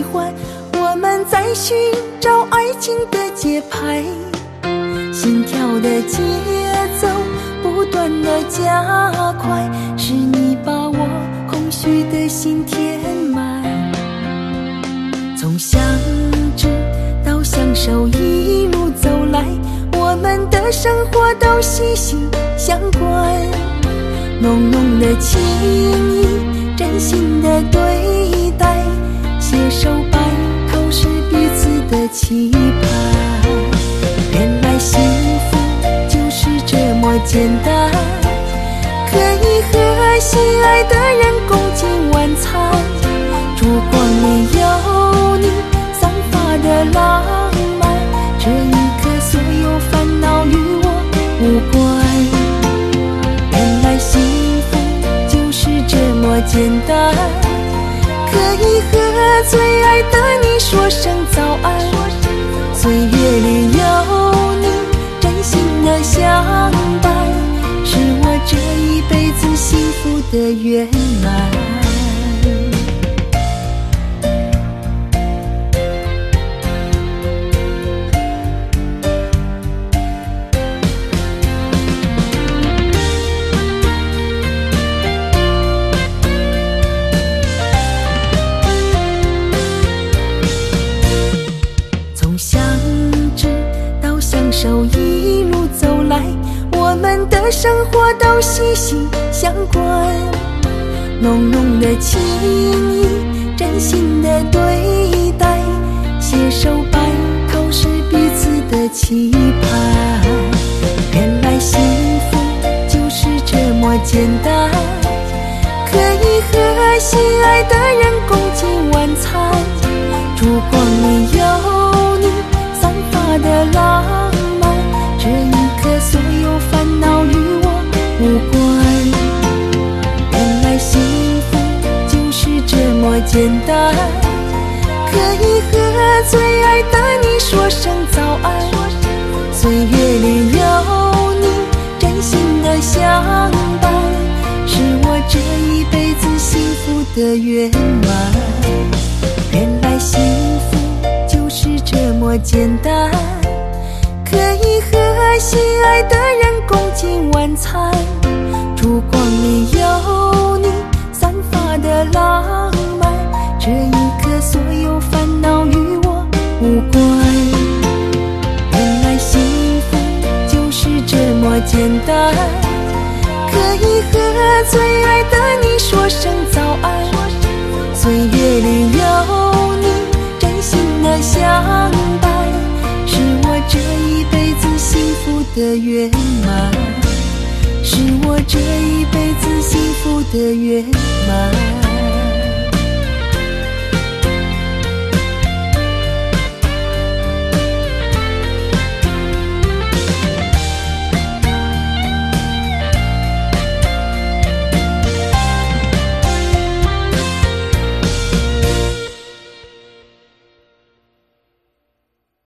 欢，我们在寻找爱情的节拍，心跳的节奏不断地加快，是你把我空虚的心填满。从相知到相守一路走来，我们的生活都息息相关，浓浓的情谊，真心的对待，携手白头是彼此的期盼。原来幸福就是这么简单，可以和心爱的人共进晚餐，烛光里有你散发的浪漫，这一刻所有烦恼与我无关。原来幸福就是这么简单，可以和最爱的你说声早安，岁月里有你真心的相伴，是我这一辈子幸福的圆满。手一路走来，我们的生活都息息相关，浓浓的情谊，真心的对待，携手白头是彼此的期盼。原来幸福就是这么简单，可以和心爱的人共进晚餐，烛光里有你散发的浪漫，这一刻所有烦恼与我无关。原来幸福就是这么简单，可以和最爱的你说声早安，岁月里有你真心的相伴，是我这一辈子幸福的圆满。原来幸福就是这么简单，可以和心爱的人共进晚餐，烛光里有你散发的浪漫，这一刻所有烦恼与我无关。原来幸福就是这么简单，可以和最爱的你说声早安，岁月里有你真心的相伴，是我这一辈子幸福的圆满，是我这一辈子幸福的圆满。